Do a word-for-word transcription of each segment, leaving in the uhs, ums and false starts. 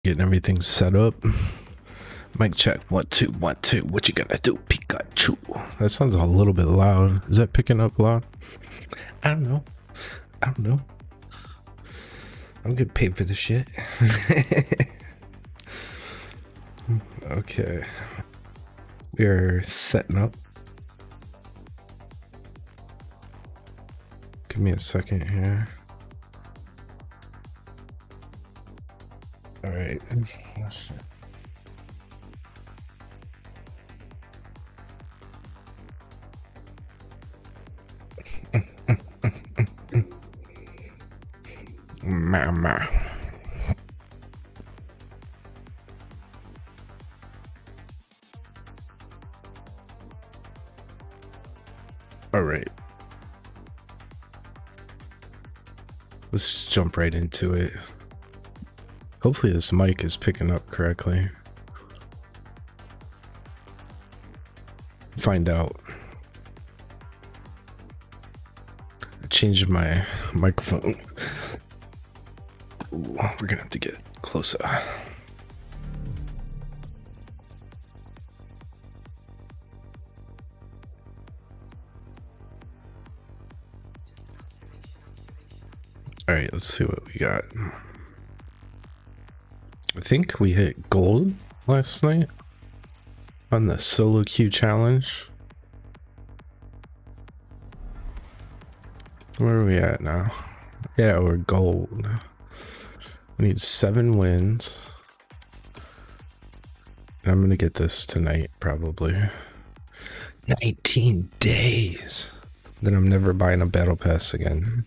Getting everything set up. Mic check. One, two, one, two. What you gonna do, Pikachu? That sounds a little bit loud. Is that picking up loud? I don't know. I don't know. I'm getting paid for this shit. Okay. We're setting up. Give me a second here. All right. Oh, shit. Mama. All right. Let's just jump right into it. Hopefully this mic is picking up correctly. Find out. I changed my microphone. Ooh, we're gonna have to get closer. All right, let's see what we got. I think we hit gold last night on the solo queue challenge. Where are we at now? Yeah, we're gold. We need seven wins. And I'm gonna get this tonight, probably. nineteen days. Then I'm never buying a battle pass again.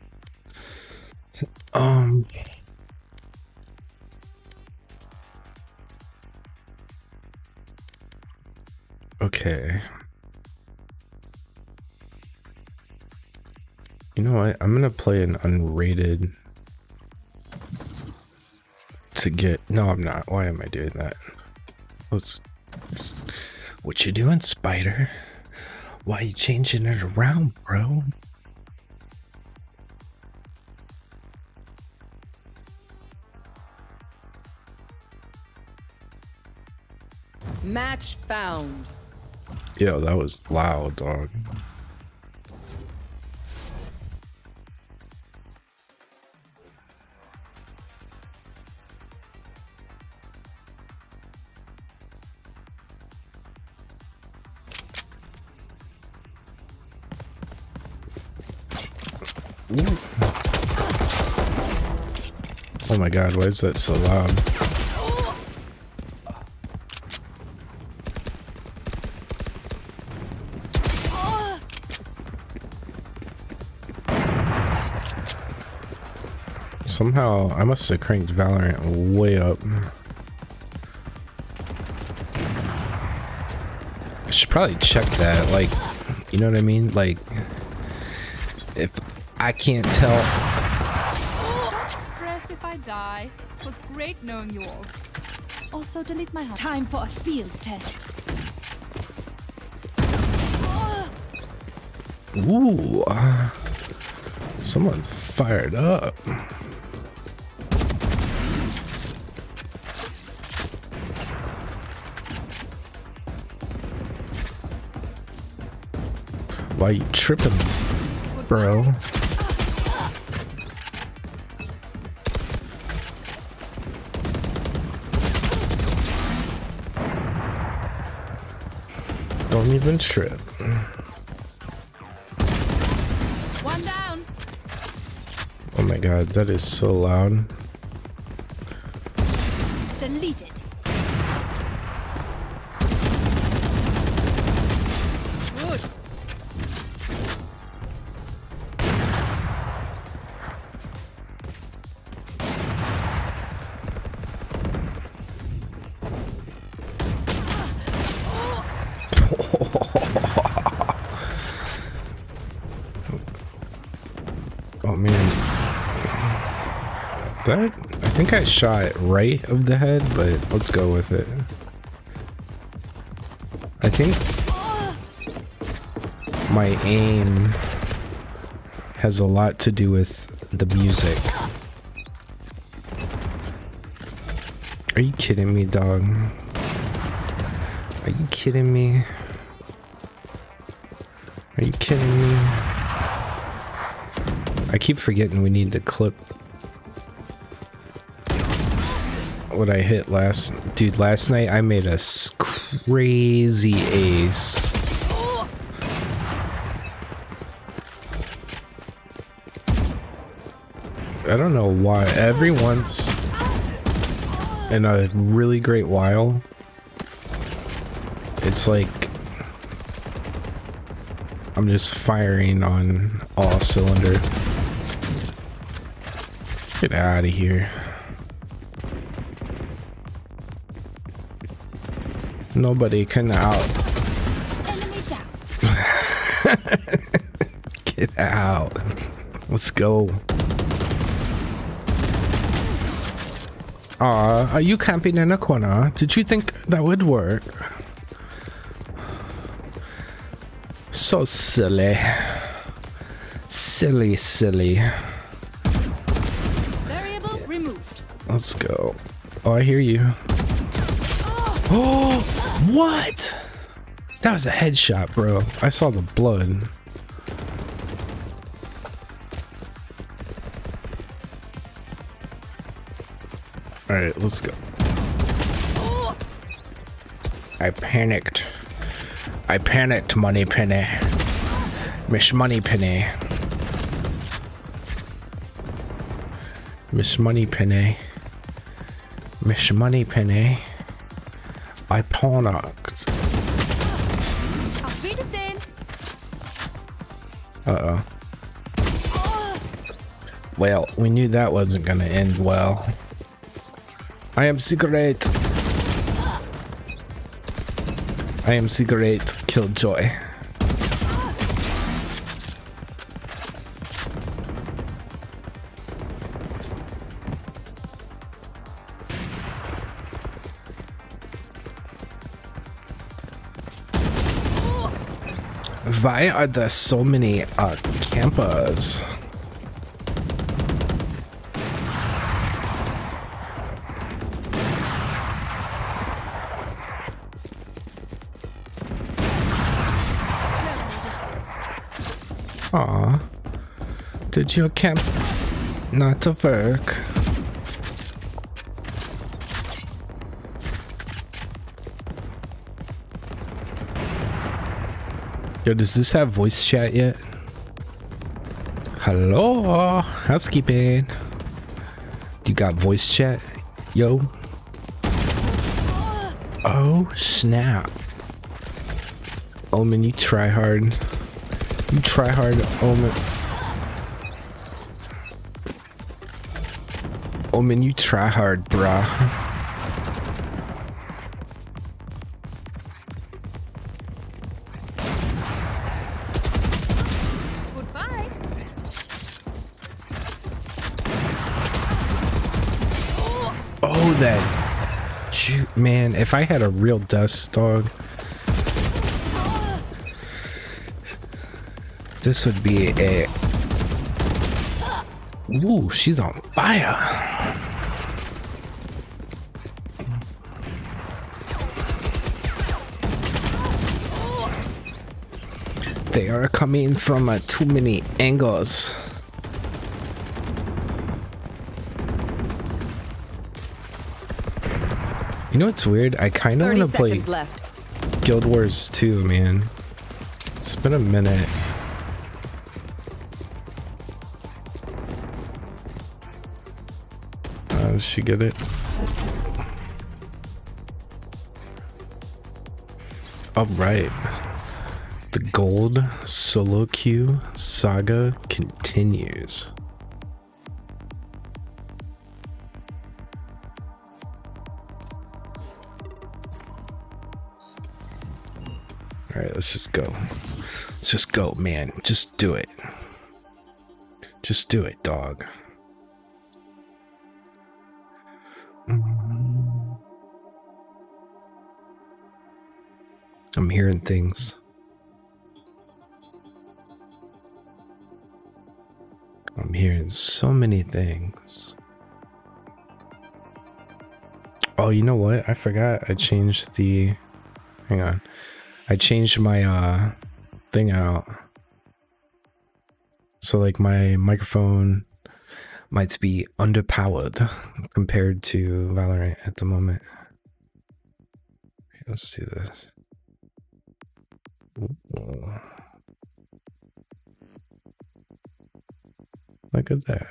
Um... Okay. You know what? I'm gonna play an unrated to get... No, I'm not. Why am I doing that? Let's... What you doing, Spider? Why you changing it around, bro? Match found. Yo, that was loud, dog. Ooh. Oh my god, why is that so loud? Somehow, I must have cranked Valorant way up. I should probably check that, like, you know what I mean? Like, if I can't tell... Don't stress if I die. It was great knowing you all. Also, delete my heart. Time for a field test. Ooh. Someone's fired up. Why you tripping, bro? Don't even trip. One down. Oh my god, that is so loud. Delete it. Good. Oh man, that I think I shot right of the head, but let's go with it. I think my aim has a lot to do with the music. Are you kidding me, dog? Are you kidding me? Are you kidding me? I keep forgetting we need to clip what I hit last... Dude, last night I made a crazy ace. I don't know why. Every once in a really great while, it's like I'm just firing on all cylinder. Get out of here. Nobody can out. Get out. Let's go. Aw, are you camping in a corner? Did you think that would work? So silly. Silly, silly. Variable removed. Let's go. Oh, I hear you. Oh, what? That was a headshot, bro. I saw the blood. All right, let's go. I panicked. I panicked, Money Penny. Miss Money Penny. Miss Money Penny. Miss Money Penny. I panicked. Uh-oh. Well, we knew that wasn't gonna end well. I am Secret. I am Secret Killjoy. Why are there so many uh, campers? Aw, did your camp not work? Yo, does this have voice chat yet? Hello, housekeeping. Do you got voice chat? Yo. Oh, snap. Omen, you try hard. You try hard, Omen. Omen, you try hard, brah. Goodbye. Oh, that. Shoot, man, if I had a real dust dog. This would be a... Ooh, she's on fire. They are coming from uh, too many angles. You know what's weird? I kind of want to play left. Guild Wars two, man. It's been a minute. Does she get it? All right. The gold solo queue saga continues. All right, let's just go. Let's just go, man. Just do it. Just do it, dog. I'm hearing things. I'm hearing so many things. Oh, you know what? I forgot. I changed the. Hang on. I changed my uh thing out. So like my microphone might be underpowered compared to Valorant at the moment. Let's do this. Ooh. Look at that.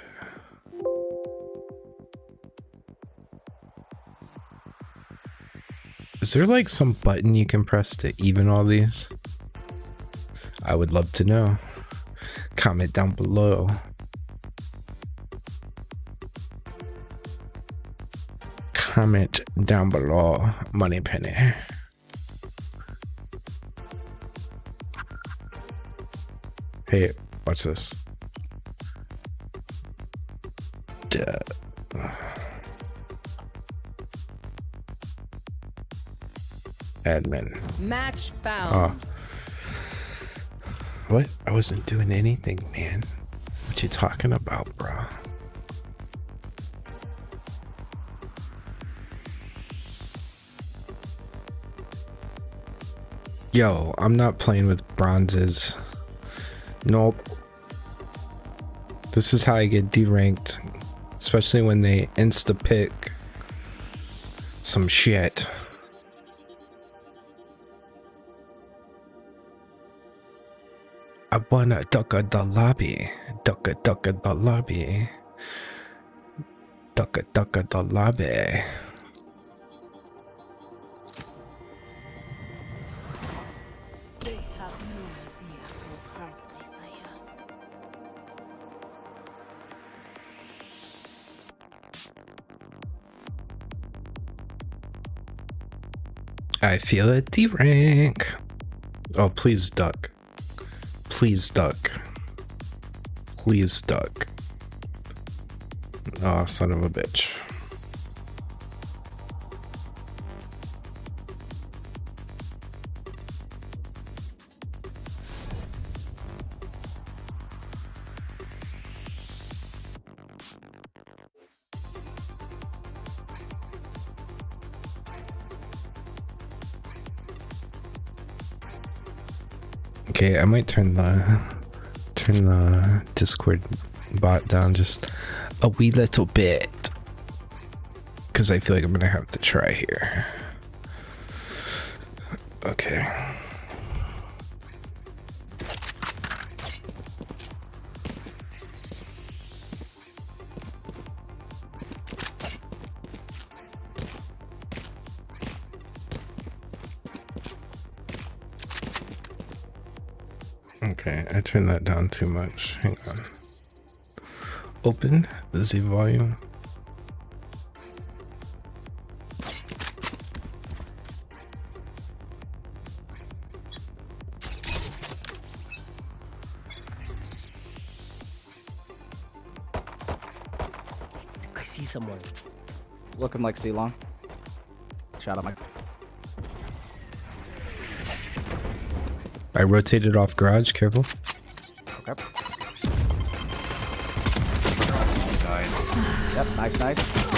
Is there like some button you can press to even all these? I would love to know. Comment down below. Comment down below, Money Penny. Hey, watch this. Duh. Admin. Match found. Oh. What? I wasn't doing anything, man. What you talking about, bro? Yo, I'm not playing with bronzes. Nope. This is how I get deranked. Especially when they insta-pick some shit. I wanna duck at the lobby. Duck a duck at the lobby. Duck a duck at the lobby. They have no idea how heartless I am. I feel a D-rank. Oh, please duck. Please duck. Please duck. Oh, son of a bitch. Okay, I might turn the turn the Discord bot down just a wee little bit, because I feel like I'm gonna have to try here. Okay. Okay, I turned that down too much. Hang on. Open the volume. I see someone. Looking like C-Long. Shout out, Mike. I rotated off garage, careful. Okay. Yep, nice, nice.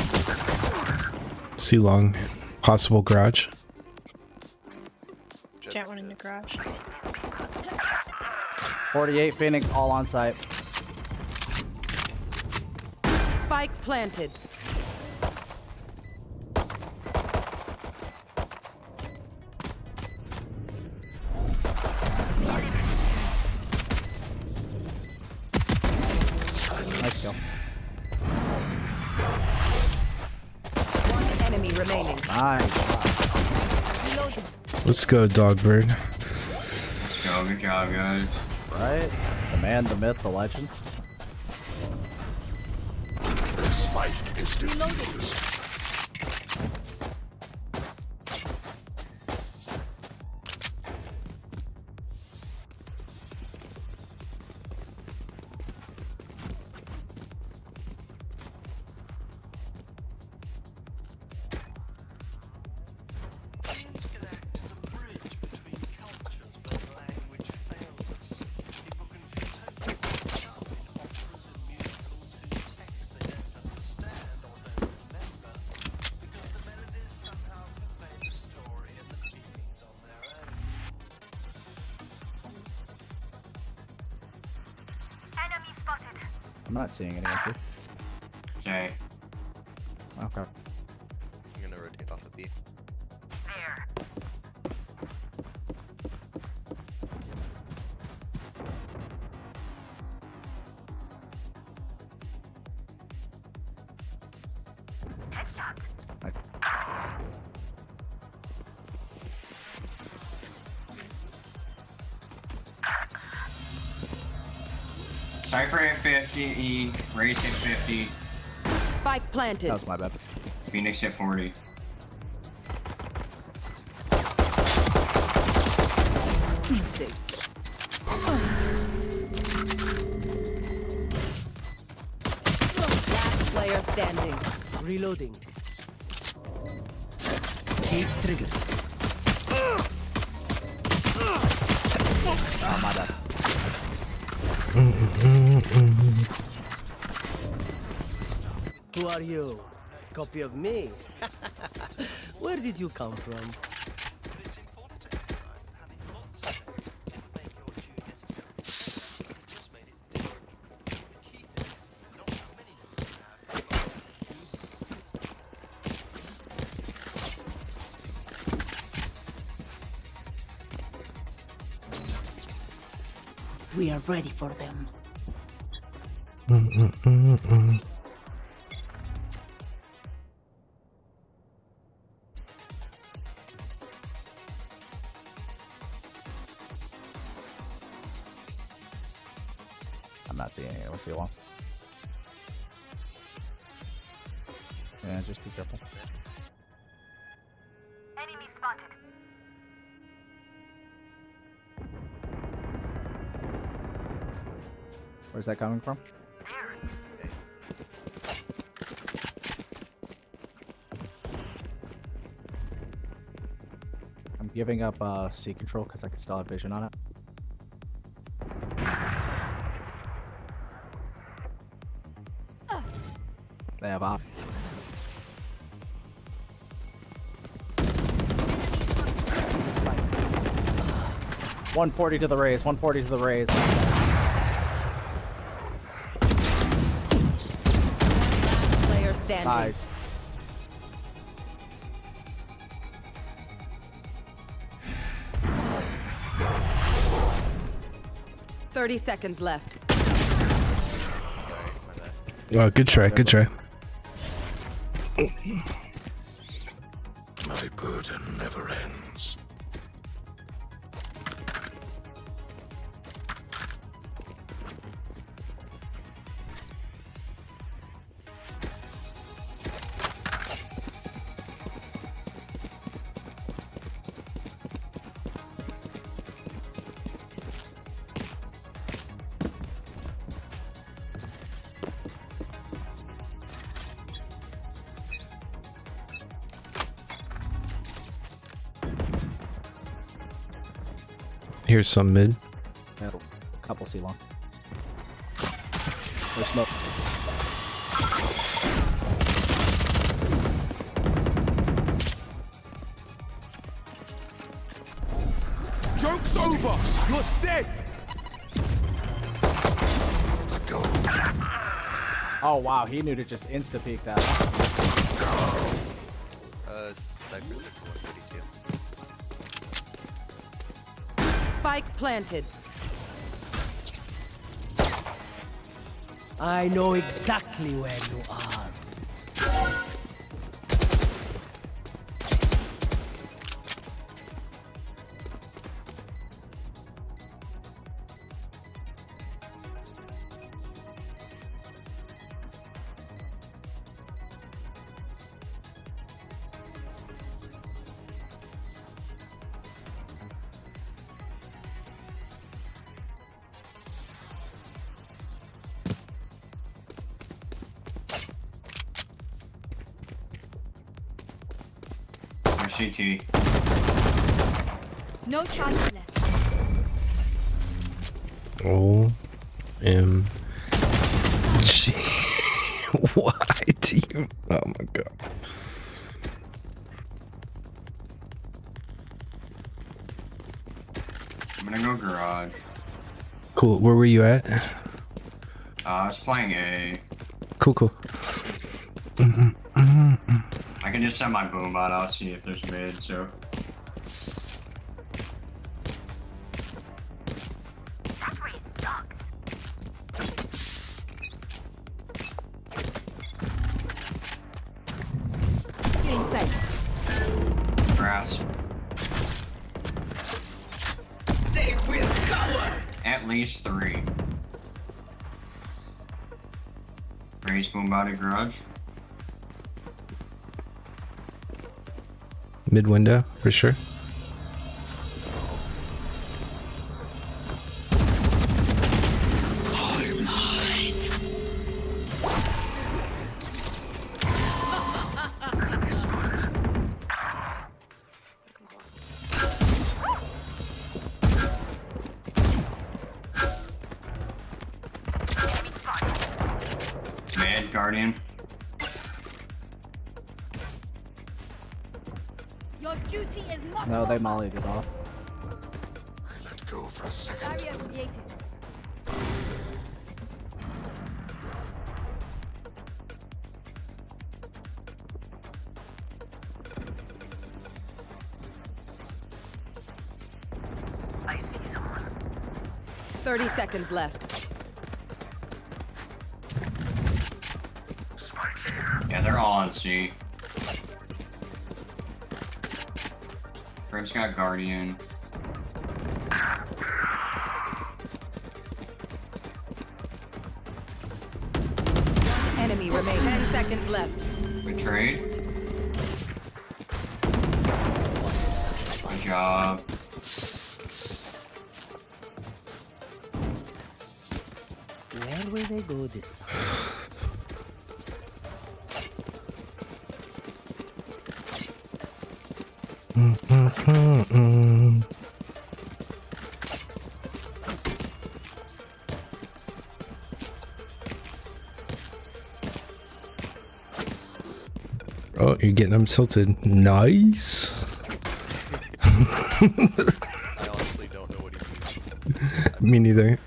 See long, possible garage. Jet one in the garage. forty-eight Phoenix, all on site. Spike planted. Nice kill. One enemy remaining. Nice. Let's go, Dogbird. Let's go, good job, guys. Right? The man, the myth, the legend. The spike is defused. I'm not seeing anyone, see? Jay. Okay. I'm gonna rotate off of B. There. Headshot. Nice. Cypher at fifty, E, Race at fifty, Spike planted. That was my bad. Phoenix at forty. Easy. Last player standing. Reloading. Cage trigger. Oh, my bad. Who are you? Copy of me? Where did you come from? We are ready for them. Mm, mm, mm, mm. I'm not seeing anyone. See long. Yeah, just be careful. Enemy spotted. Where's that coming from? I'm giving up uh, C control because I can still have vision on it. They have op. one forty to the raise, one forty to the raise. Player standing. Nice. Thirty seconds left. Sorry, my bad. Oh, good try, good try. My burden never ends. Here's some mid. Yeah, a couple C long. There's smoke. Joke's over! You're dead! Go. Oh wow, he knew to just insta peek that. Uh, Cypher's at one thirty-two. Spike planted. I know exactly where you are. C T. No chance left. O M G. Why do you? Oh my god. I'm gonna go garage. Cool. Where were you at? Uh, I was playing A. Cool, cool. I can just send my boom out. I'll see if there's mid. So. Grass. They will cover. At least three. Raise boom body garage. Mid window for sure. Mid guardian. Your duty is not No, they over. mollied it off. I let go for a second. Barrier created. thirty seconds left. Yeah, they're all on C. Brim's got guardian. Enemy remain. ten seconds left. We trade. Good job. Where will they go this time? Oh, you're getting them tilted. Nice. I honestly don't know what he means. Me neither.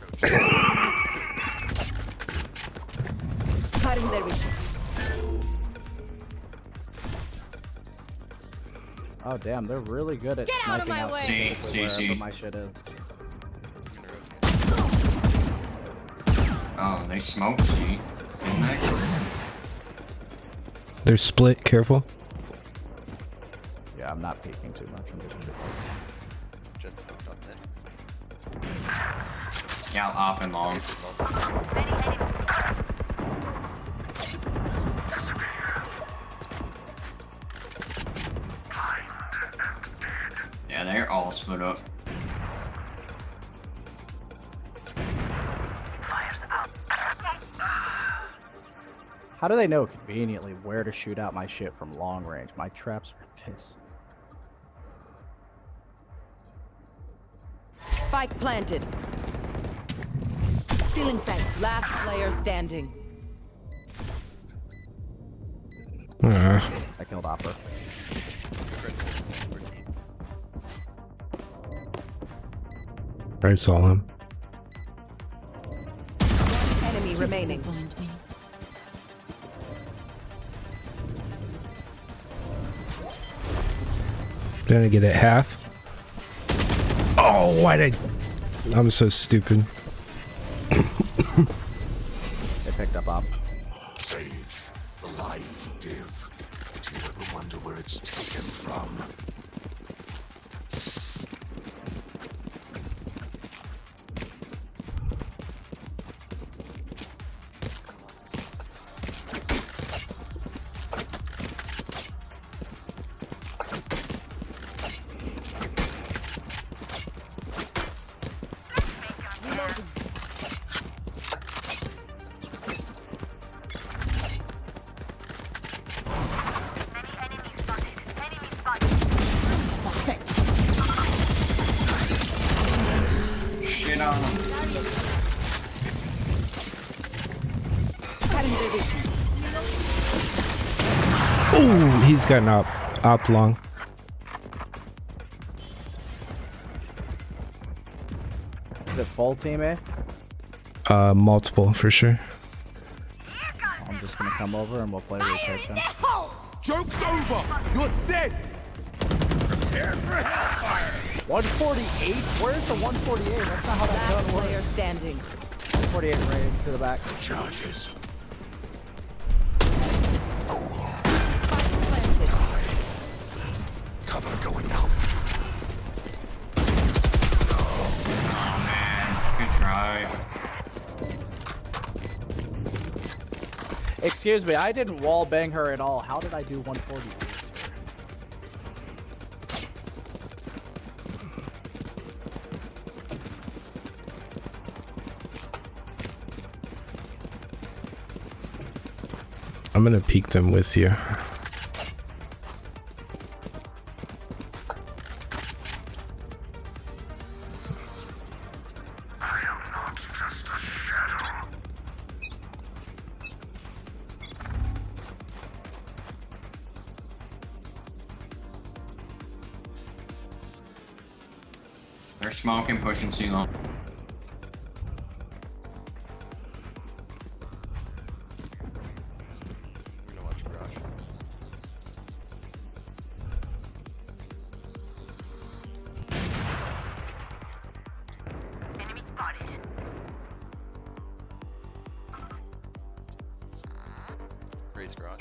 Oh damn, they're really good at Get out of sniping my out way. C, C, wherever C. my shit is. Oh, they smoked C, didn't they? They're split. Careful. Yeah, I'm not peeking too much. I'm just Jet smoked up mid. Yeah, off and long. Yeah, they're all split up. How do they know conveniently where to shoot out my shit from long range? My traps are piss. Spike planted. Stealing sight. Last player standing. Uh, I killed Opera. I saw him. Enemy remaining. Did I get it half? Oh, why did I? I'm so stupid. They picked up Op. Sage, the life you give. Do you ever wonder where it's taken from? Shit on them. Oh, he's got an op, op long. Is it full team, eh? Uh, multiple for sure. I'm just gonna come over and we'll play retake then. Joke's over! You're dead! Prepare for hellfire! one forty-eight? Where's the one forty-eight? That's not how that Last gun player works. standing. one forty-eight raised to the back. Charges. Planted. Cover going out. Oh man, good try. Excuse me, I didn't wall bang her at all. How did I do one forty-eight? I'm gonna peek them with you. I am not just a shadow. They're smoking, pushing C-long. I'm gonna watch garage. Enemy spotted. Raise garage.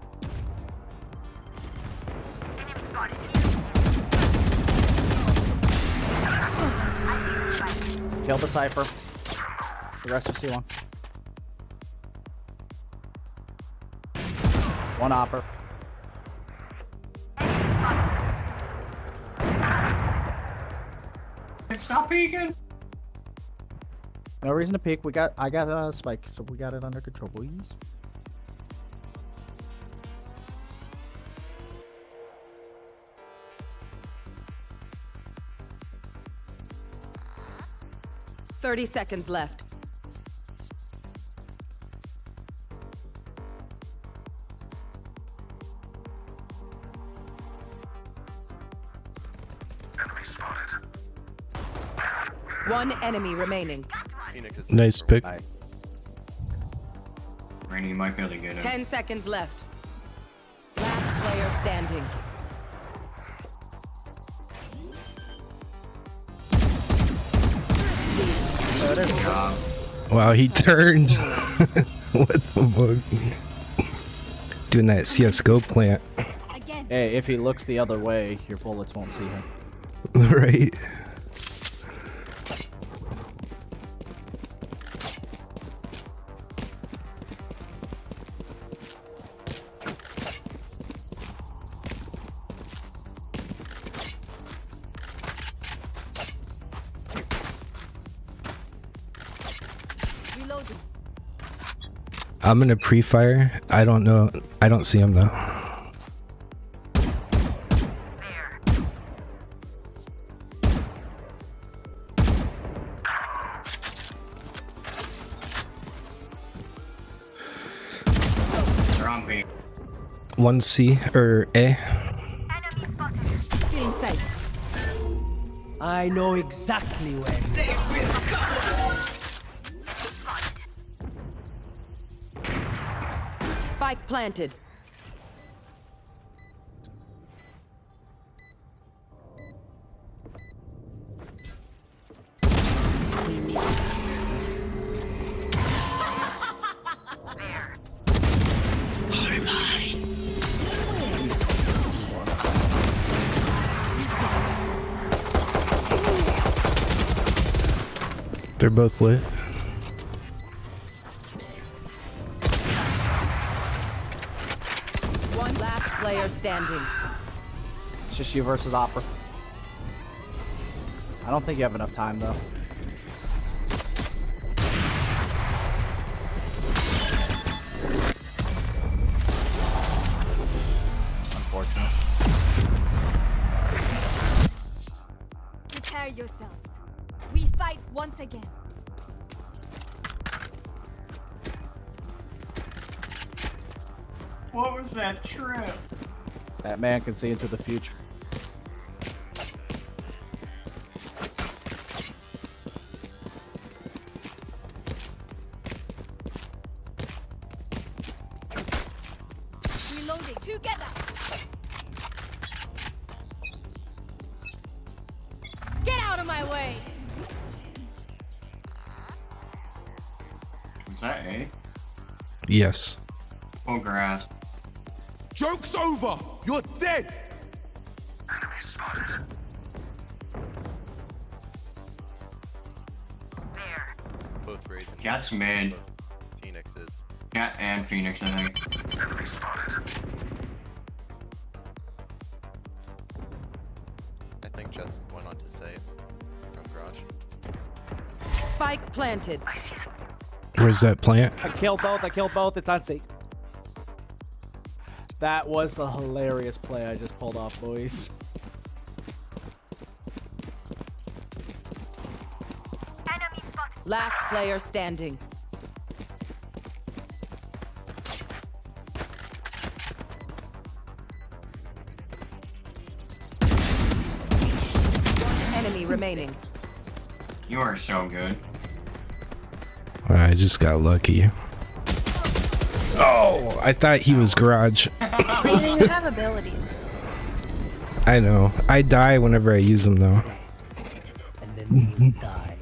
Enemy spotted. Kill the Cypher. The rest are C one. One opper. Stop peeking! No reason to peek. We got. I got a uh, spike, so we got it under control, boys. Thirty seconds left. Enemy spotted. One enemy remaining. Phoenix is Nice pick. Alright. Rainy, you might be able to get him. Ten seconds left. Last player standing. Good job. Wow, he turned. What the fuck? Doing that C S G O plant, Again. Hey, if he looks the other way, your bullets won't see him. right? Reloading. I'm gonna pre-fire. I don't know. I don't see him though. There. They're on B. One C or A. Enemy spotted. Getting sight. I know exactly where you Spike planted. There. They're both lit. One last player standing. It's just you versus Opera. I don't think you have enough time though. Unfortunate. Prepare yourselves. We fight once again. What was that trip? That man can see into the future. out of my way. Is that A? Yes. Oh, grass. Joke's over! You're dead! Enemy spotted. There. Both raising. Cat's mid. Both Phoenixes. Cat and Phoenix, I think. Enemy spotted. I think Jets went on to save from garage. Spike planted. Where's that plant? I killed both. I killed both. It's on safe. That was the hilarious play I just pulled off, boys. Enemy spotted. Last player standing. One enemy remaining. You are so good. I just got lucky. Oh, I thought he was garage. Raven, you have abilities. I know. I die whenever I use them though. And then you die.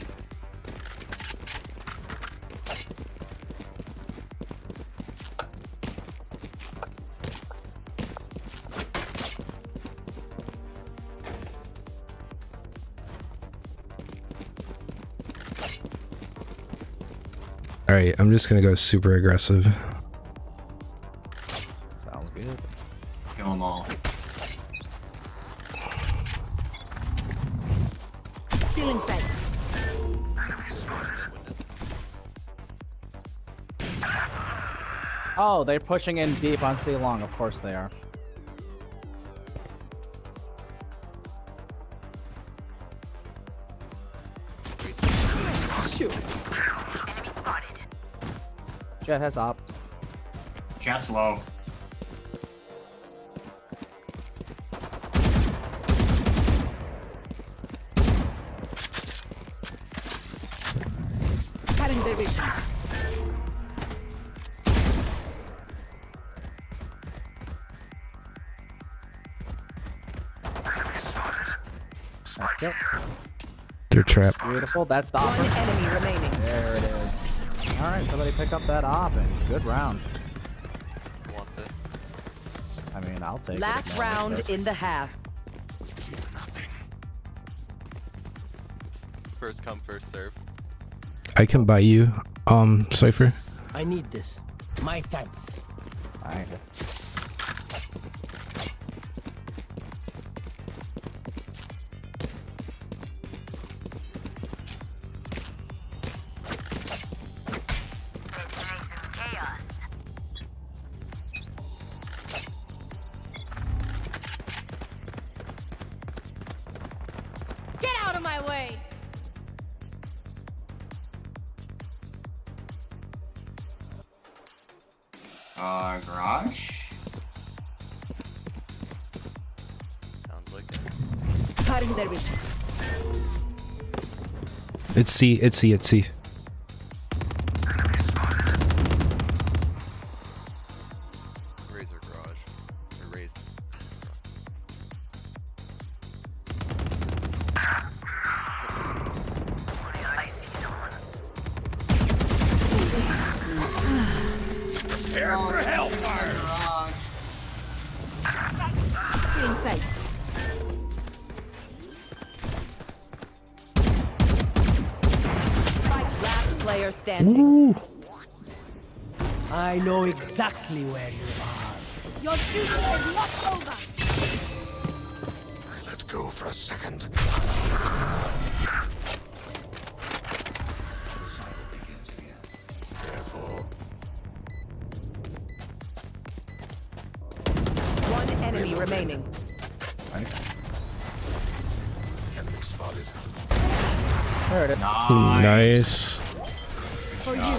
Alright, I'm just gonna go super aggressive. Sounds good. Kill them all. Still in sight. Oh, they're pushing in deep on C long. Of course they are. Enemy spotted. Jet has op. Cat's low. Cutting their vision. Nice kill. They're trapped. Beautiful. That's the One op. enemy remaining. There it is. All right, somebody pick up that op and good round. Wants it. I mean, I'll take it. Last if no one round does. in the half. First come, first serve. I can buy you, um, Cypher. I need this. My thanks. Alright. Chaos. Get out of my way. Uh, garage? Sounds like it. Cutting their vision. It's C, it's C, it's C. Razor garage. Or raise. I see someone. Prepare for hellfire! Still in sight. Spike last player standing. Ooh. I know exactly where you are. Your duty is not over. I let go for a second. Careful. One enemy remaining. Enemy spotted. There it is. Nice. For you.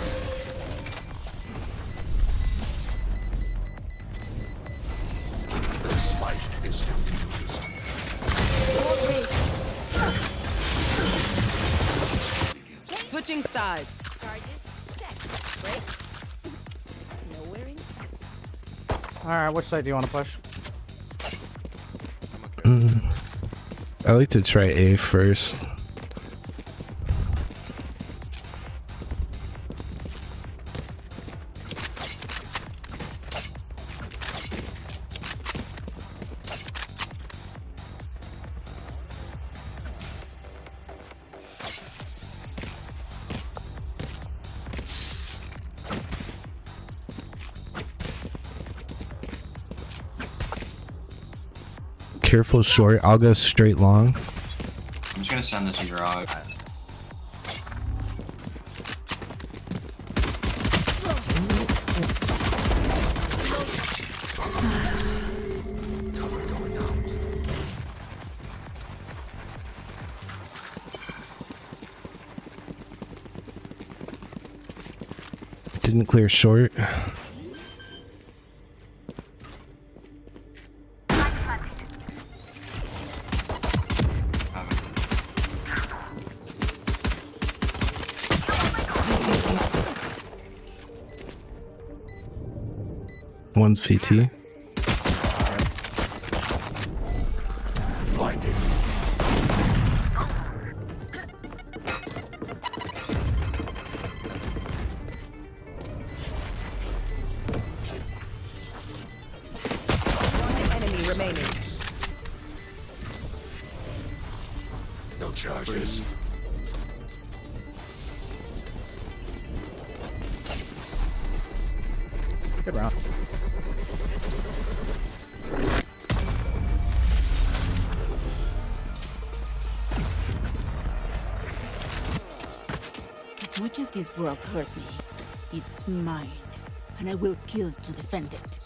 This fight is diffused. Switching sides. Alright, which side do you want to push? I'm okay. I like to try A first. Careful short. I'll go straight long. I'm just gonna send this in garage. Cover going out. Didn't clear short. One C T. Blinding. One enemy remaining. No charges. Good round. As much as this world hurt me, it's mine, and I will kill to defend it.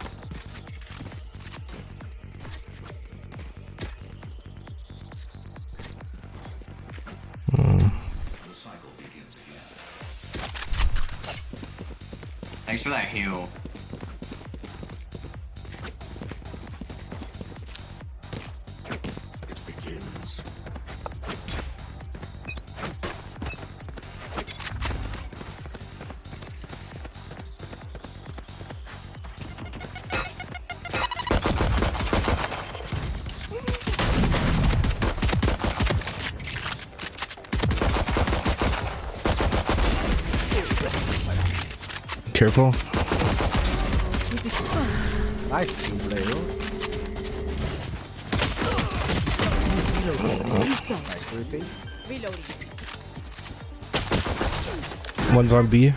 Thanks for that heal. It begins. Careful. Nice, Blue. Nice, Ruthie. Reloading. One's on B.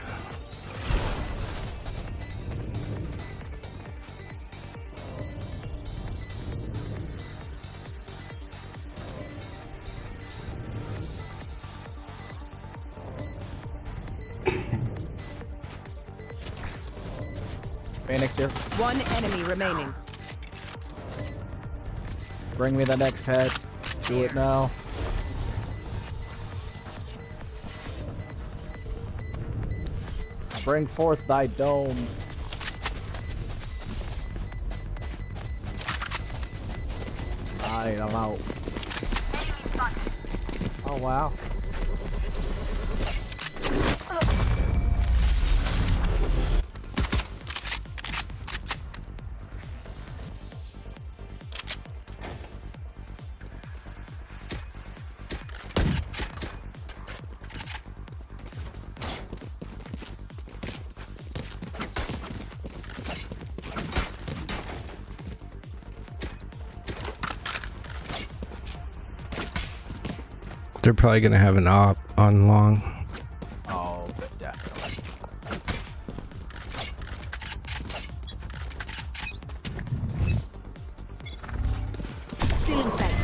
Phoenix here. One enemy remaining. Bring me the next head. Do it now. Bring forth thy dome. Alright, I'm out. Oh wow. They're probably gonna have an op on long. Oh, definitely. Still in sight.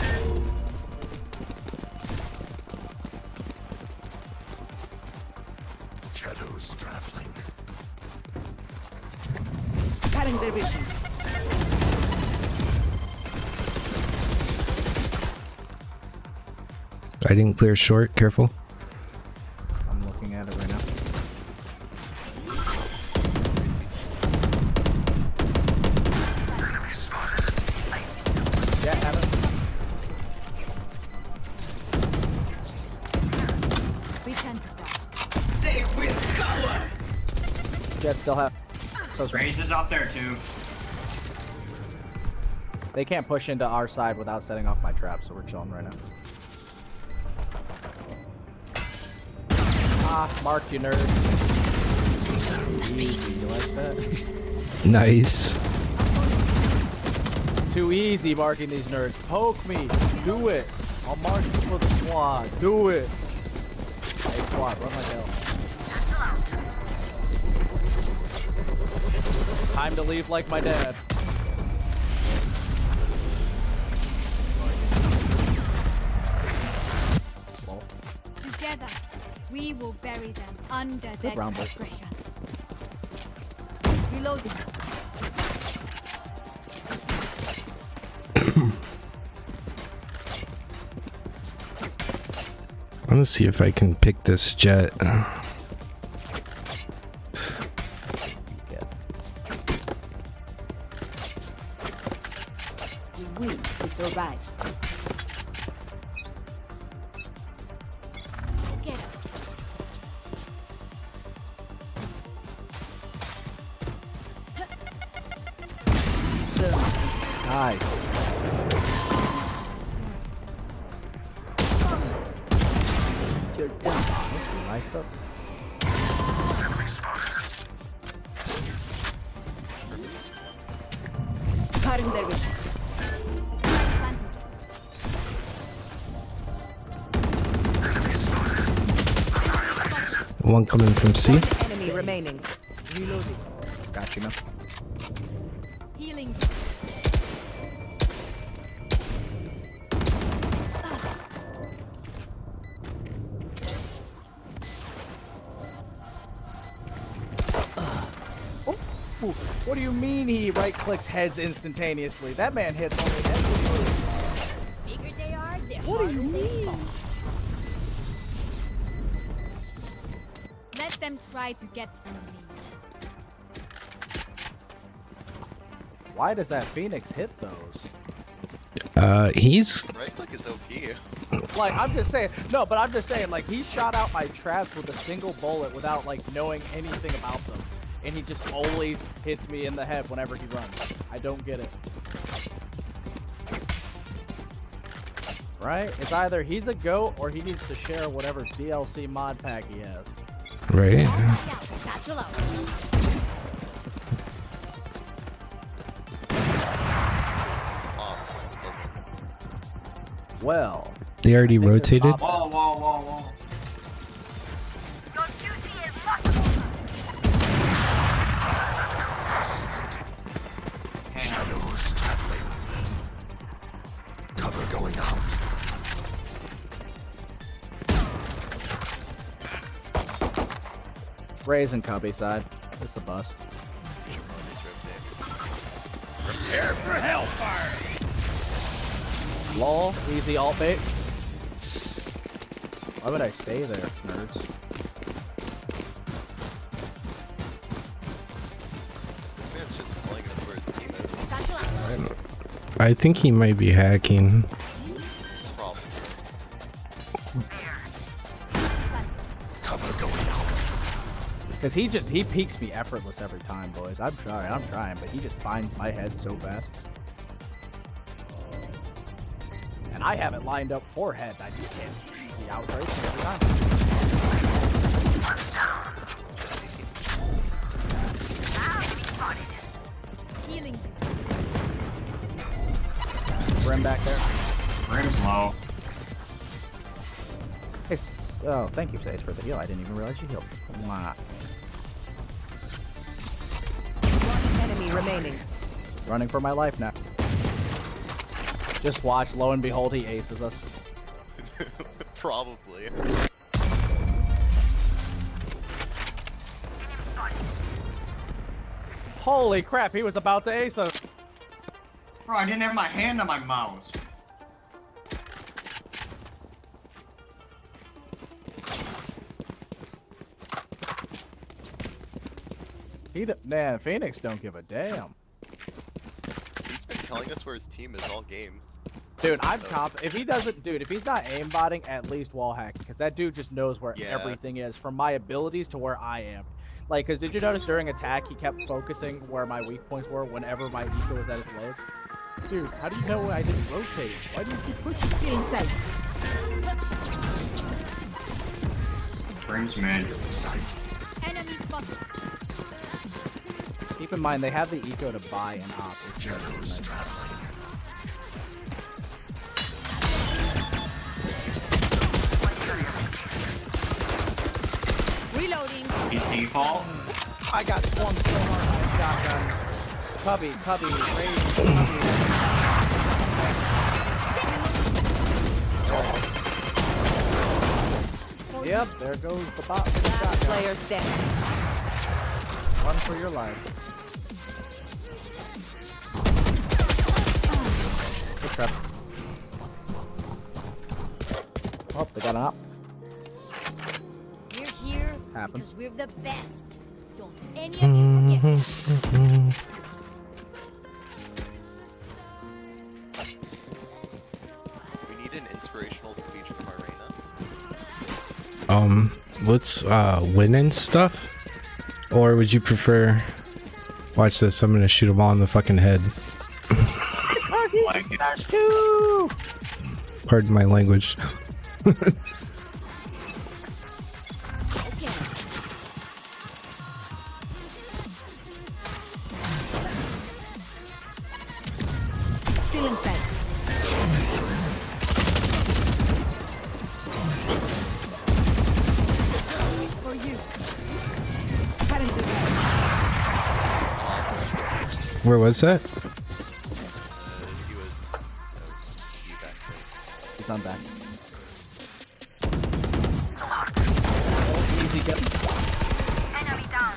Shadows traveling. Cutting their vision. I didn't clear short. Careful. I'm looking at it right now. Yeah, Adam. We tend to die. They will cover. Jet still have. So Raze is up there too. they can't push into our side without setting off my trap, so we're chilling right now. Ah, Mark, you nerd. Easy, you like that? Nice. Too easy marking these nerds. Poke me. Do it. I'll mark you for the squad. Do it. Hey, squad, run like hell. Time to leave like my dad. We will bury them under their round, boy. transgressions. Reloading. I'm gonna see if I can pick this jet. We win, we survive. Get up. Nice. You're done. Nice up. Cutting their vision. One coming from C. One enemy remaining. Reloading. Got you, man. Healing. Ooh, what do you mean he right clicks heads instantaneously? That man hits only heads with moves. Bigger they are, the What do you mean? Let them try to get through me. Why does that Phoenix hit those? Uh, he's Right click is O P. Like, I'm just saying, no, but I'm just saying, like, he shot out my traps with a single bullet without, like, knowing anything about them. And he just always hits me in the head whenever he runs. I don't get it. Right? It's either he's a GOAT or he needs to share whatever D L C mod pack he has. right. Satchel out. Ops. Well. They already rotated. Whoa, whoa, whoa, whoa. Your duty is much over. Shadows traveling. Cover going out. Rays and Cubby side. It's a bust. Prepare for hellfire. Lol. Easy alt bait. Why would I stay there, nerds? This man's just telling us where his team is. Satchel out. I think he might be hacking. Probably. Cover going out. Because he just, he peeks me effortless every time, boys. I'm trying, I'm trying, but he just finds my head so fast. And I have it lined up for head. I just can't be out right every time. Healing. Brim back there. Brim's low. Hey, s- oh, thank you, Sage, for the heal. I didn't even realize you healed. Mwah. One enemy remaining. Running for my life now. Just watch, lo and behold, he aces us. Probably. Holy crap, he was about to ace us. Bro, I didn't have my hand on my mouse. He d man, Phoenix don't give a damn. He's been telling us where his team is all game. Dude, I'm confident. If he doesn't, dude, if he's not aimbotting, at least wall hacking, because that dude just knows where Yeah. everything is, from my abilities to where I am. Like, because did you notice during attack he kept focusing where my weak points were whenever my eco was at its lowest? Dude, how do you know I didn't rotate? Why do you keep pushing? Get inside. Brim's mid. Enemy spotted. Keep in mind they have the eco to buy an op. It's just Shadows nice. traveling. Reloading. He's default. I got swung so hard by a shotgun. Cubby, Cubby, raise, Cubby. Yep, there goes the bot. with the shotgun. Player standing. Run for your life. Good trap. Oh, they got an op. We're here Happens. because we're the best. Don't any of you forget. We need an inspirational speech from Arena. Um, let's uh win and stuff, or would you prefer? Watch this. I'm gonna shoot them all in the fucking head. That's two. Pardon my language. Still in sight. For you. Where was that? He was uh, C backside. He's on back. Easy get. Enemy down.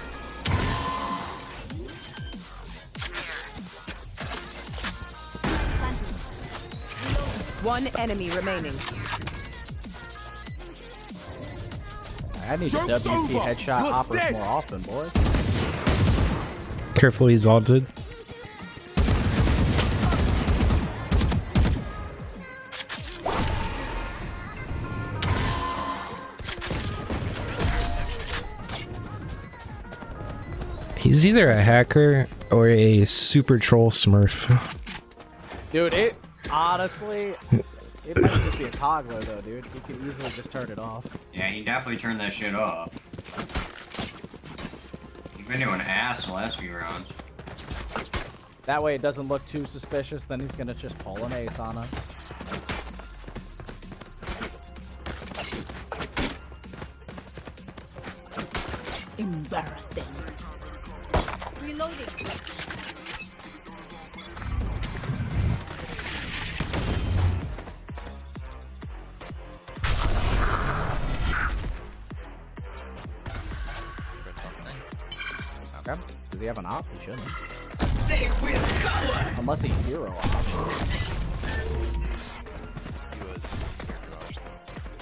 One enemy remaining. I need to W T headshot operas more often, boys. Careful, he's ulted. He's either a hacker or a super troll smurf. Dude, it honestly, it might just be a toggler though, dude. He can easily just turn it off. Yeah, he definitely turned that shit up. You've been doing ass the last few rounds. That way it doesn't look too suspicious, then he's gonna just pull an ace on us. Embarrassing. Reloading. Friends on site. Okay. Does he have an op? He shouldn't. They will cover. Unless he's hero op. He was in your garage though.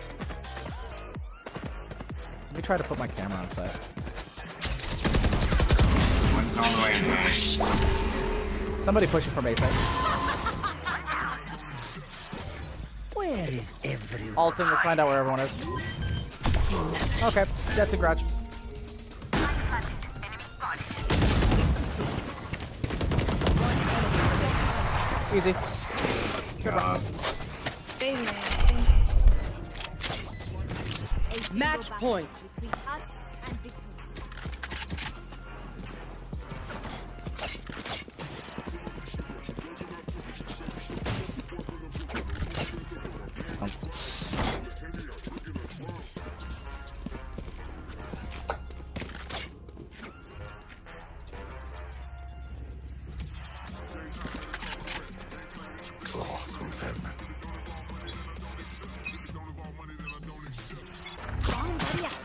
Let me try to put my camera on set. One's all the way in there. Somebody pushing from A side. Where is everyone? Alting, let's find out where everyone is. Okay, that's a grudge. Easy. Good round. Match point. Between us and victory. Claw through them. Bomb buddy out.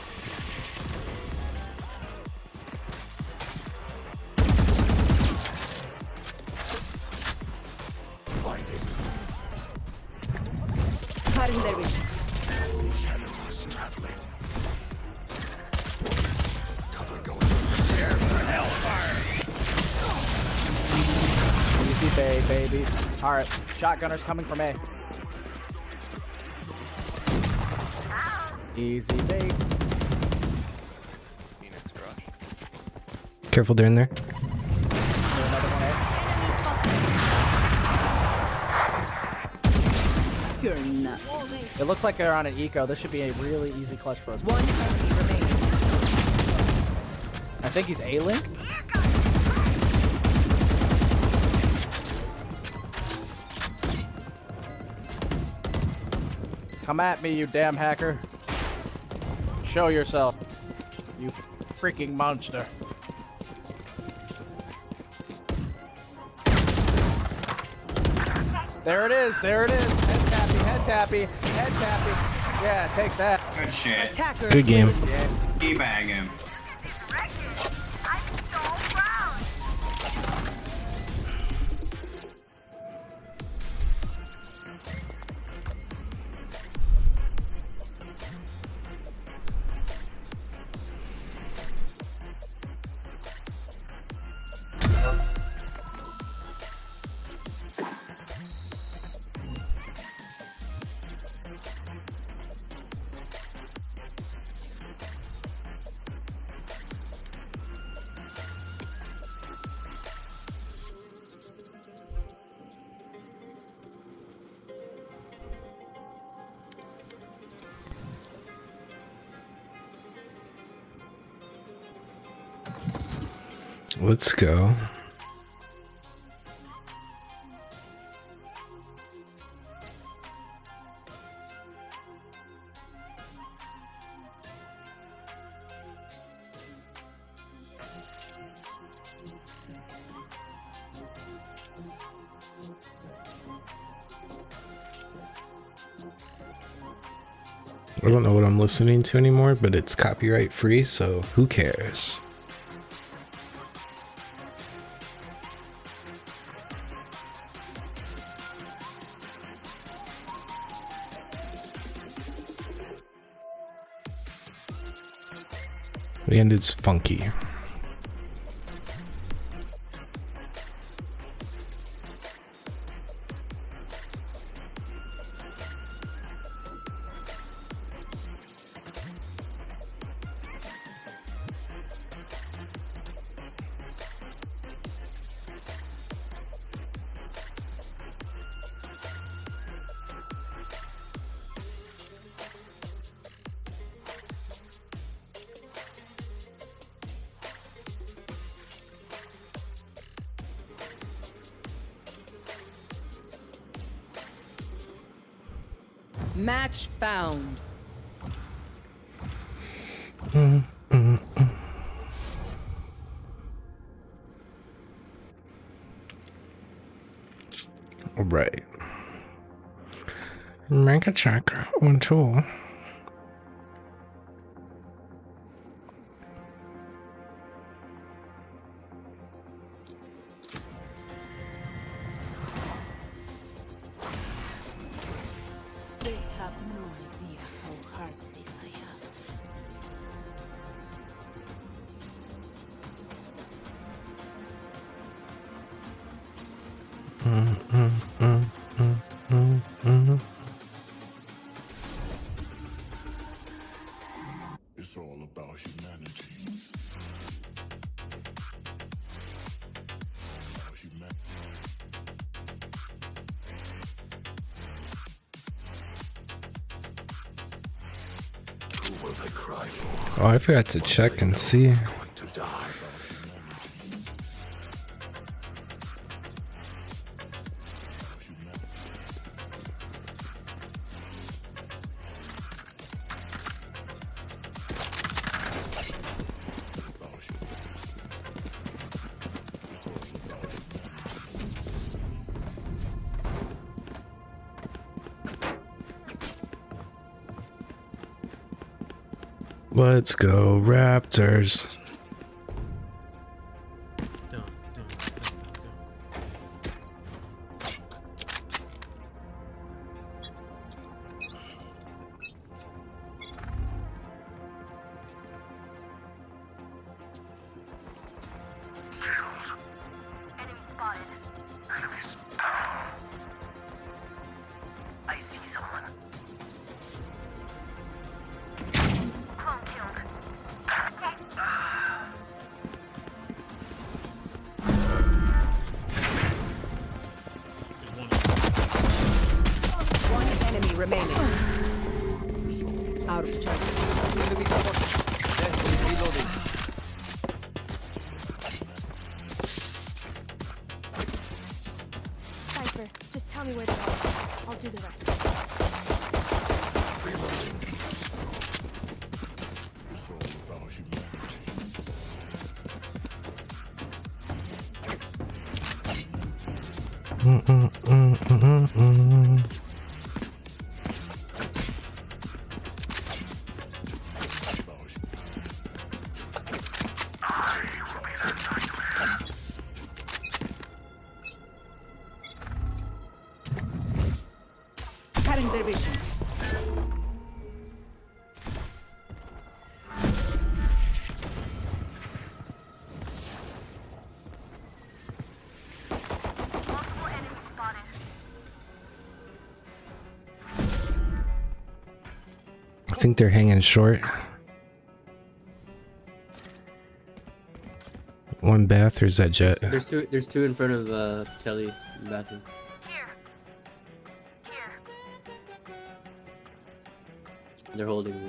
Blinding. Cutting their vision. Shadows traveling. Cover going. Easy bay, baby. Alright, shotgunner's coming from A. Easy baits. Phoenix garage. Careful down there. Another one A. You're not. It looks like they're on an eco. This should be a really easy clutch for us. One enemy remaining. I think he's A-Link. Come at me, you damn hacker. Show yourself, you freaking monster. There it is, there it is. Head tappy, head tappy, head tappy. Yeah, take that. Good shit. Attacker Good game. Teabag him. Let's go. I don't know what I'm listening to anymore, but it's copyright free, so who cares? And it's funky. Match found. Mm, mm, mm. All right. Make a check. One tool. Mm, mm, mm, mm, mm, mm. It's all about humanity. About humanity. Who will they cry for? Oh, I forgot to check and see. Going to die. Let's go, Raptors. Enemy spotted. Enemies down. I see someone. Clone killed. One enemy remaining. Out of charge. Reloading. Cypher, just tell me where to go. I'll do the rest. It's all about humanity. Mm, mm, mm, mm, mm. Cutting their vision. Multiple enemies spotted. I think they're hanging short. One bath, or is that Jet? There's two. There's two in front of uh, Telly in the bathroom. Here. Here. They're holding me.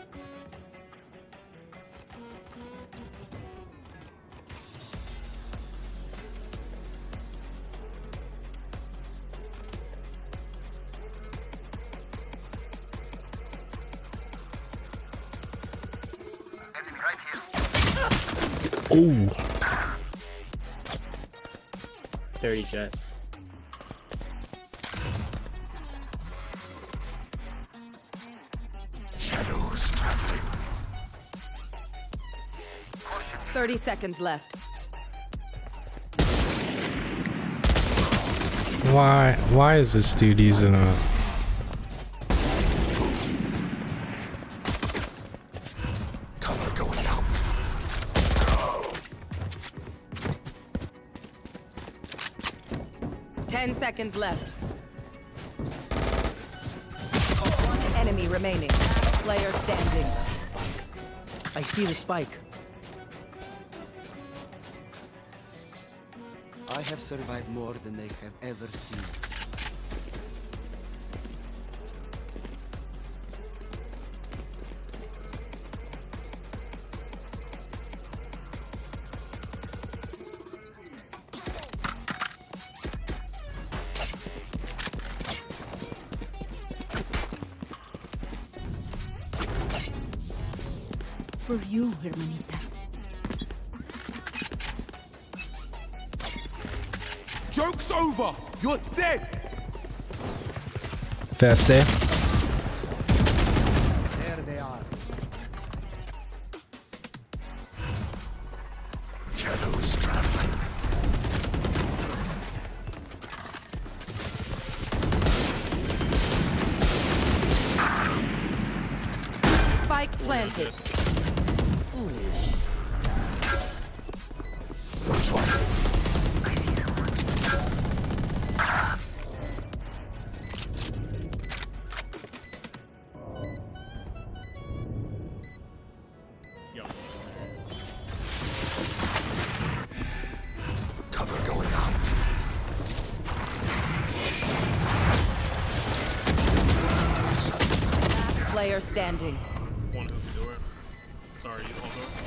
Enemy right here. Oh. thirty Jet. Shadows traveling. thirty seconds left. Why? Why is this dude using a? Cover going out. Ten seconds left. One enemy remaining. Player standing. I see the spike. I have survived more than they have ever seen. For you, hermanita. Joke's over! You're dead! Fast day. There they are. Shadows traveling. Spike planted. First one. Cover going out. Player standing. One who's the door. Sorry, you hold door.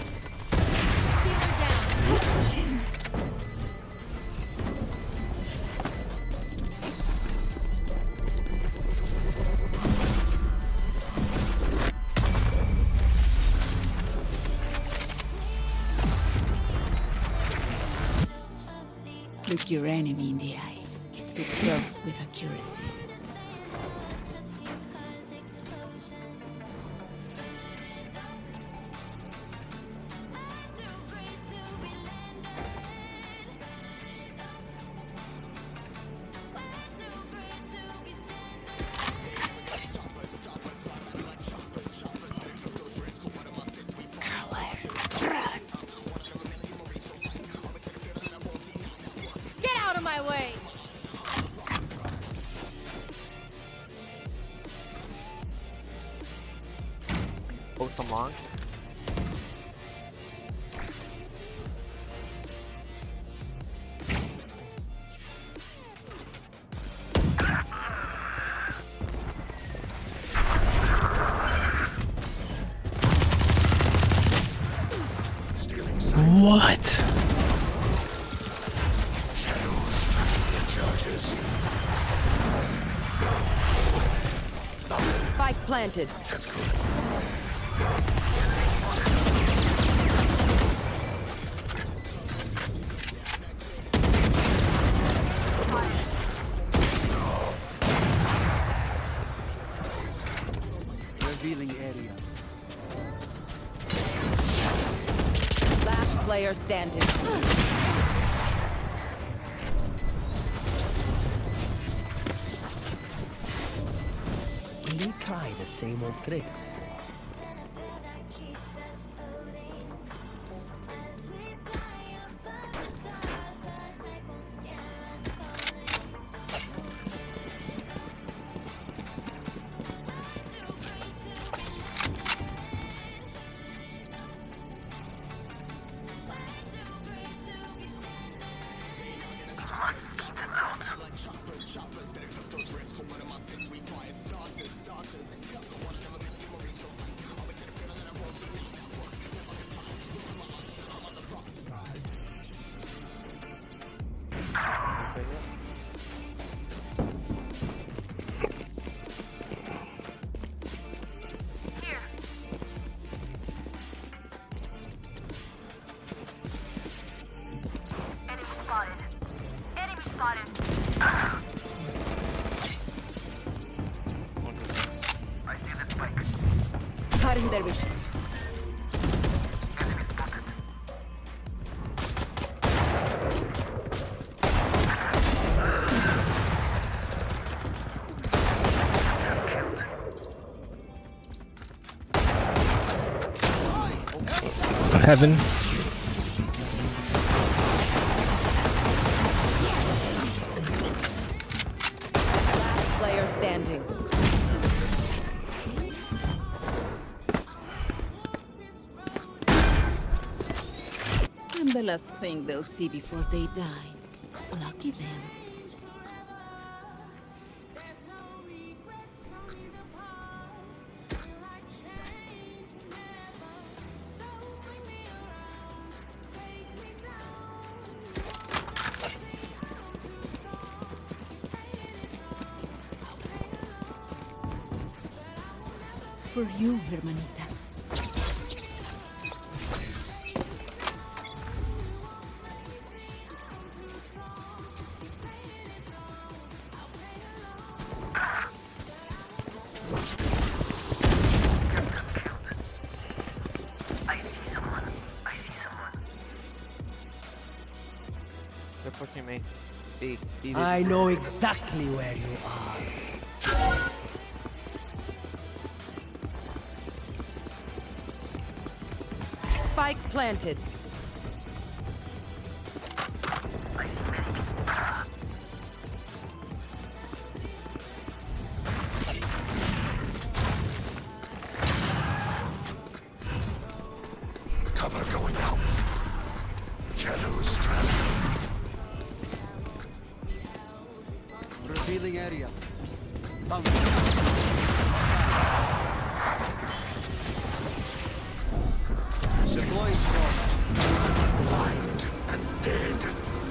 Look your enemy in the eye. It kills with accuracy. Get out of my way! Both some long. What? Shadows traveling charges. Spike planted. Revealing area. Last player standing. they try the same old tricks. Cutting their vision. Heaven. Last player standing. I'm the last thing they'll see before they die. Lucky them. For you, hermanita. They're pushing me. They, they I know exactly where you are. Spike planted. Cover going out. Shadows traveling. Revealing area. Found Deploying swarm. Blind and dead.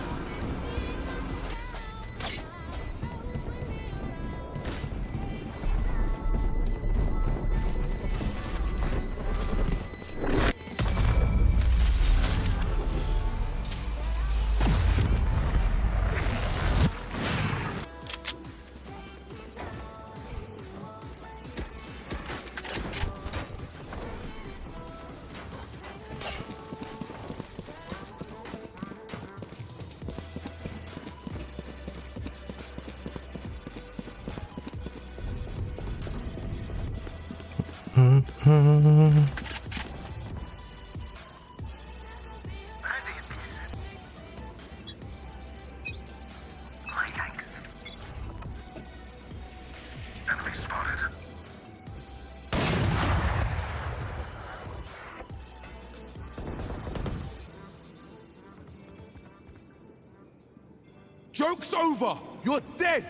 Joke's over! You're dead!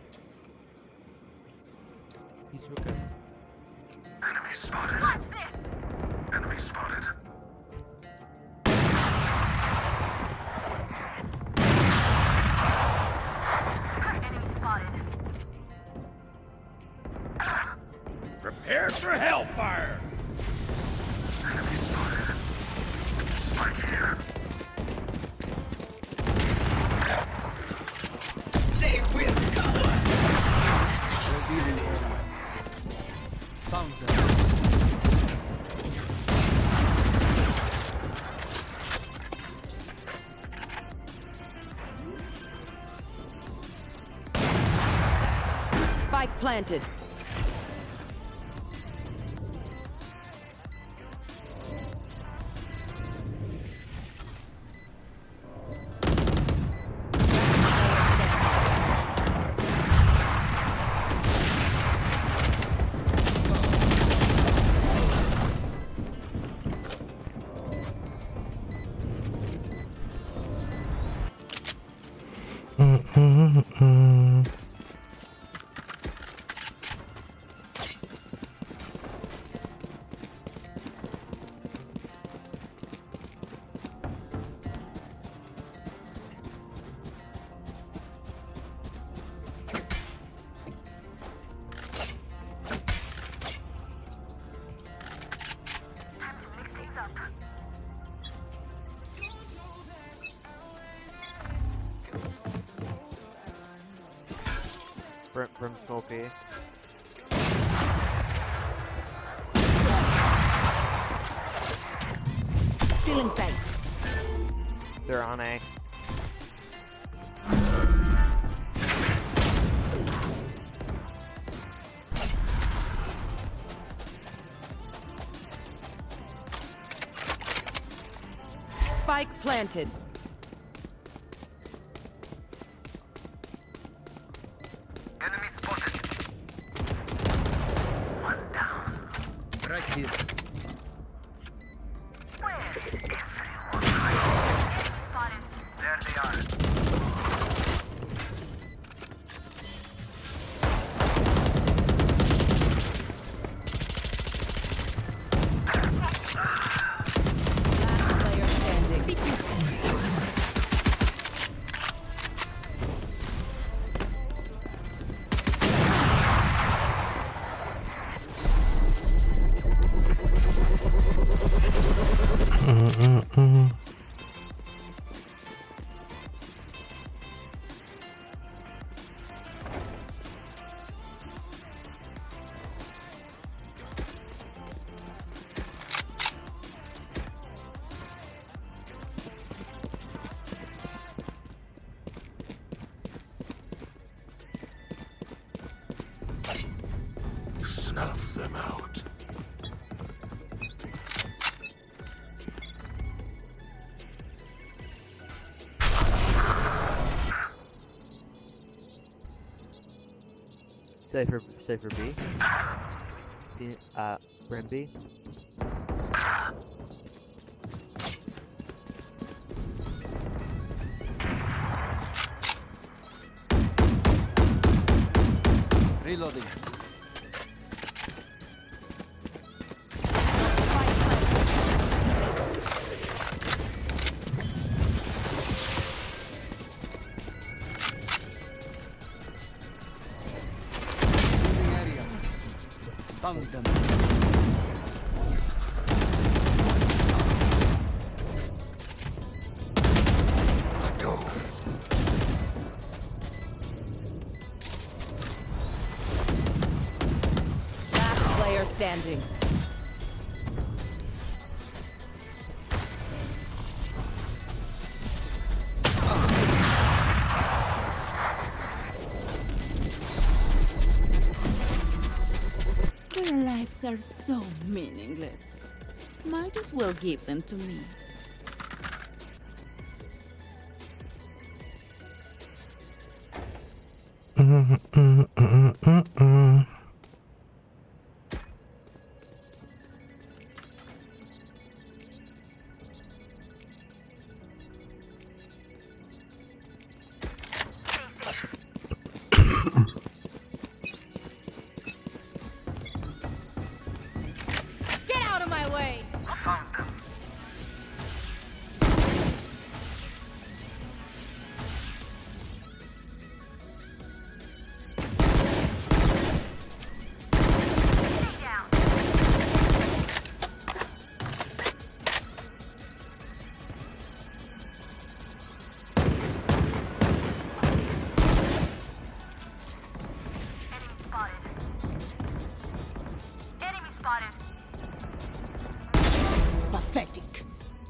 He's too good. Enemy spotted. Watch this! Enemy spotted. Enemy spotted. Prepare for hellfire! Enemy spotted. Spike here. They will come. Revealing area. Found them. Spike planted. Brim, Brim smoke B. Still in sight. They're on A. Spike planted. Enemy spotted. One down. Right here. Where is everyone? Spotted. There they are. Last player standing. Mm-mm-mm. Snuff them out. Cypher, Cypher B. Phoen- Uh, Brim B. Reloading. Revealing area. Found them. Go. Last player standing. Their lives are so meaningless. Might as well give them to me. Mm-mm-mm-mm-mm. Get out of my way! Found them. Stay down. Enemy spotted. Enemy spotted. Pathetic.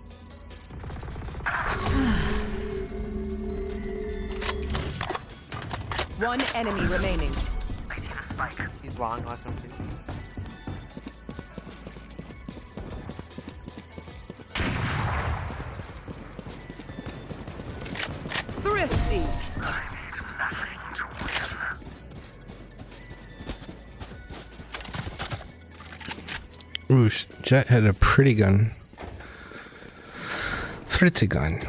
One enemy remaining. I see the spike. He's long, last time seen. Thrifty. Oosh, Jet had a pretty gun. Pretty gun.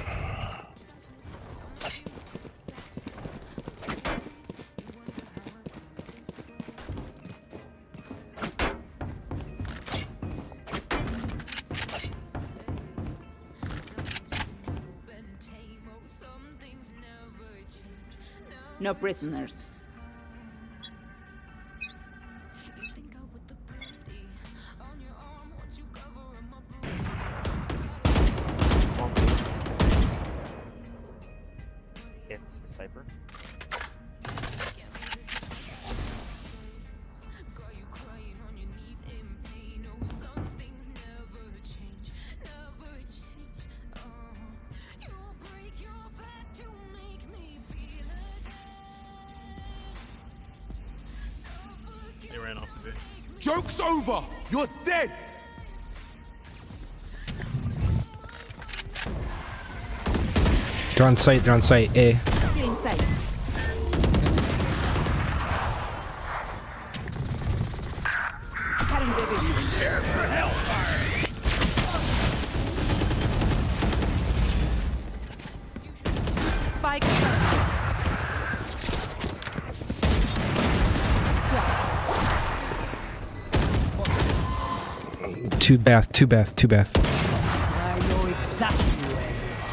No prisoners. It's Cypher. Joke's over! You're dead! They're on site, they're on site. A. Killing sight. Cutting the vision. Prepare for hellfire! Spike. Two bath, two bath, two bath. I know exactly where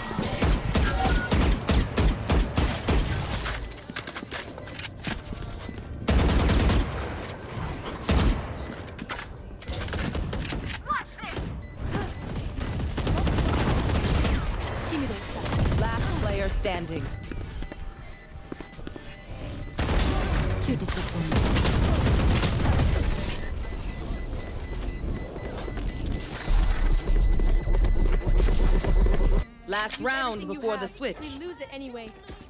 Give me those stuff. Last player standing. You disappoint. Last Use round everything you before the have. switch. We lose it anyway.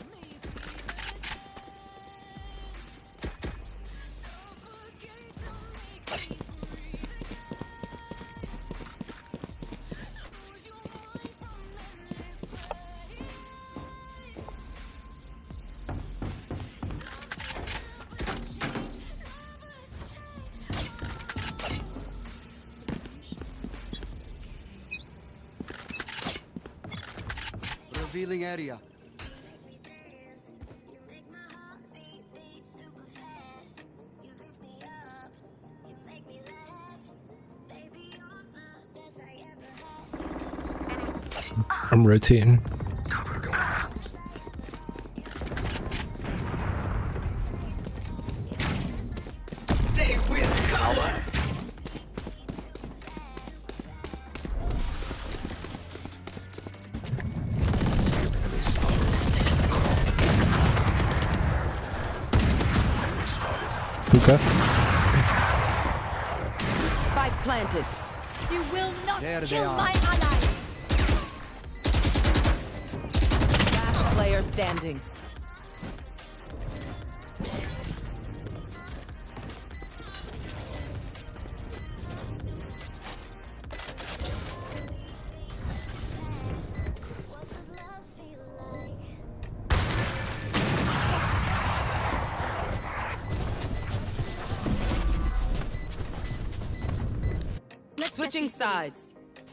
Revealing area. I'm rotating. They will cover. Hookah. Spike planted. You will not There they kill are. my ally. Last player standing. Switching sides.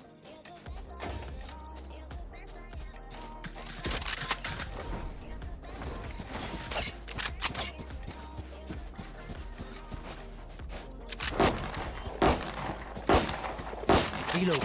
Reload.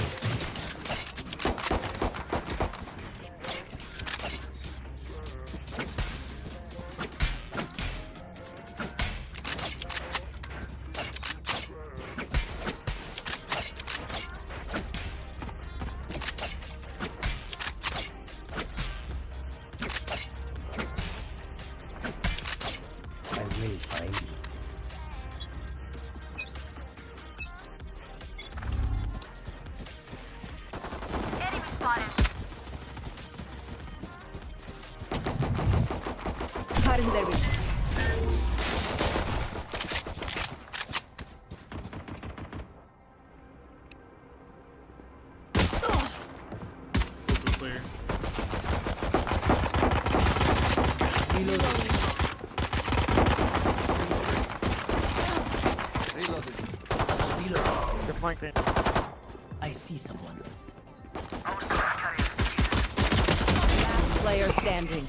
I will find you. Enemy spotted. Cutting the vision. Clear. Reloading. Reloading. Reloading. They're flanking. I see someone. Last player standing.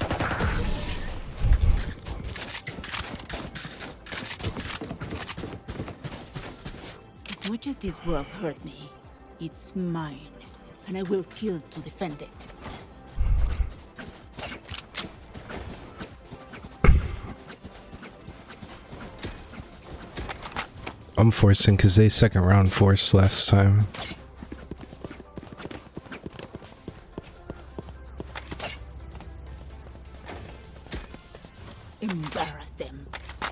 As much as this world hurt me, it's mine, and I will kill to defend it. I'm forcing because they second round forced last time. Embarrass them.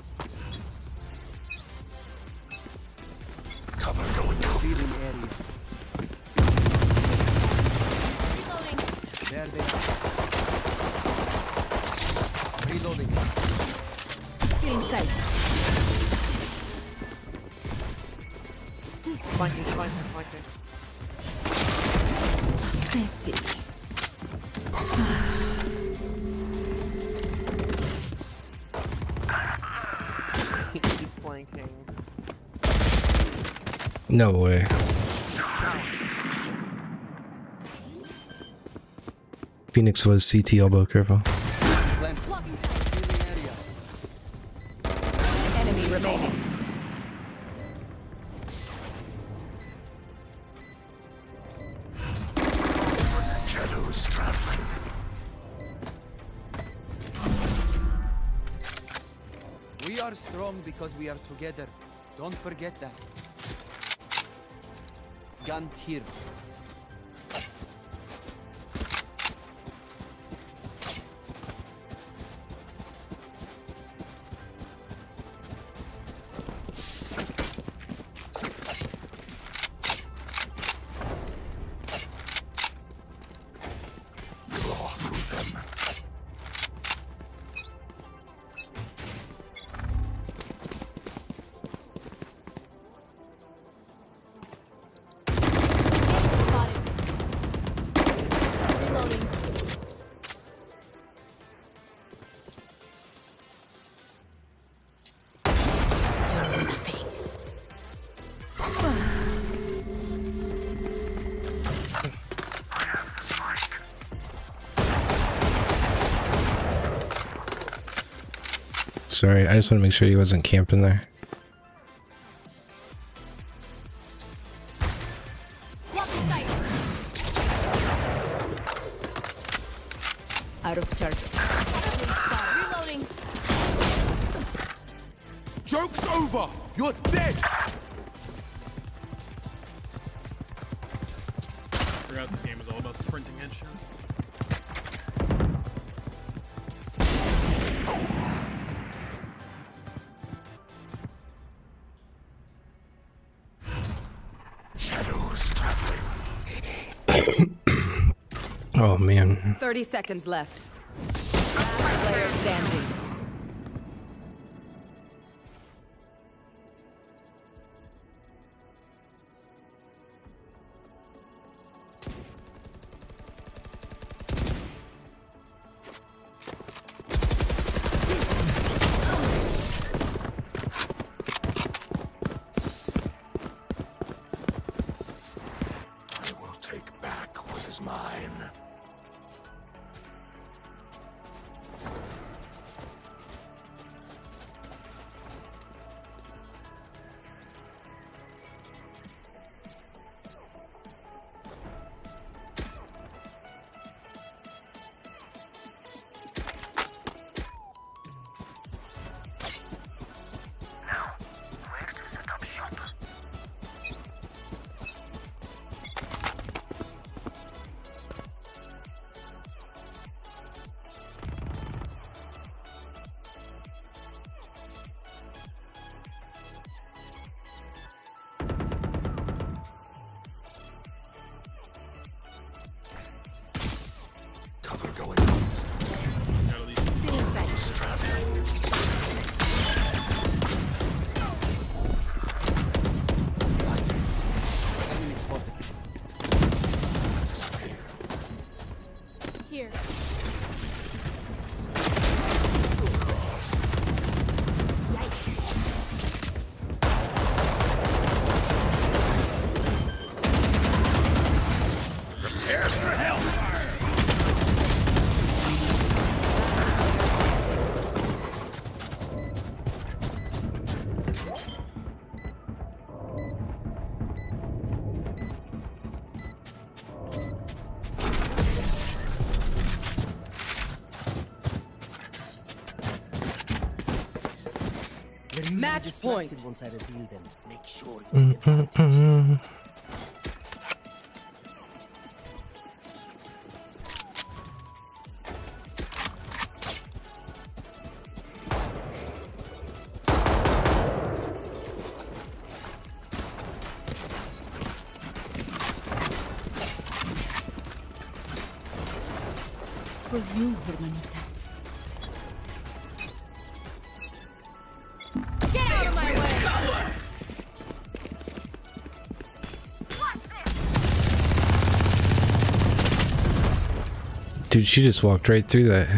Cover going down. Revealing area. Reloading. There they are. Reloading. Killing sight. flanking, flanking, flanking. Pathetic. He's flanking. No way. Phoenix was C T elbow, careful. Enemy remaining. Shadows traveling. We are strong because we are together. Don't forget that. Gun here. Claw through them. Reloading. Sorry, I just want to make sure he wasn't camping there. Out of charge. Reloading. Joke's over! You're dead! Forgot this game is all about sprinting headshot. Shadows traveling. Oh man. thirty seconds left. Last player standing. I will take back what is mine. Cover going out. Shadows traveling. Enemy spotted. Disappear. Here. Prepare for hellfire! Match point. Once I reveal them, make sure you Mm, take mm, advantage. mm. For you, hermanita. Get out of my way. Dude, she just walked right through that.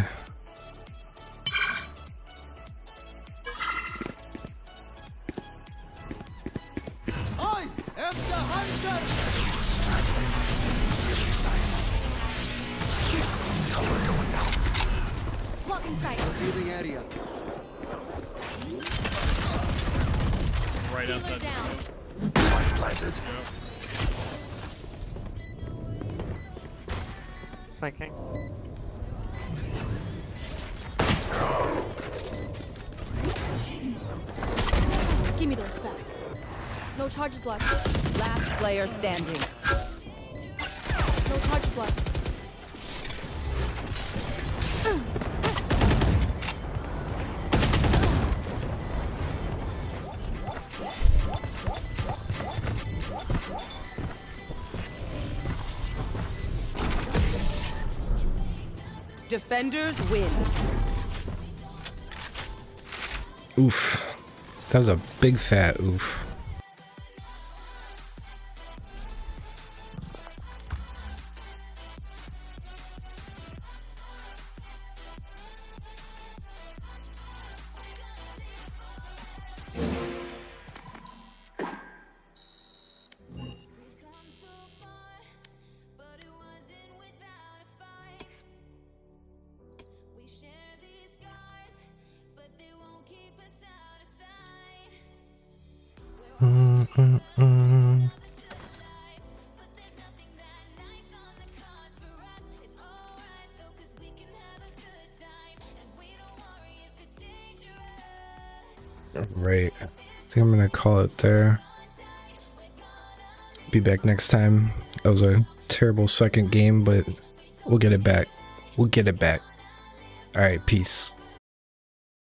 I am the hunter! Cover going out. Blocking sight. Revealing area. Right outside. Spike planted. Flanking. Give me those back. No charges left. Last player standing. No charges left. Defenders win. Oof. That was a big fat oof. Mm, mm, mm. Right. I think I'm gonna call it there. Be back next time. That was a terrible second game, but we'll get it back. We'll get it back. Alright, peace.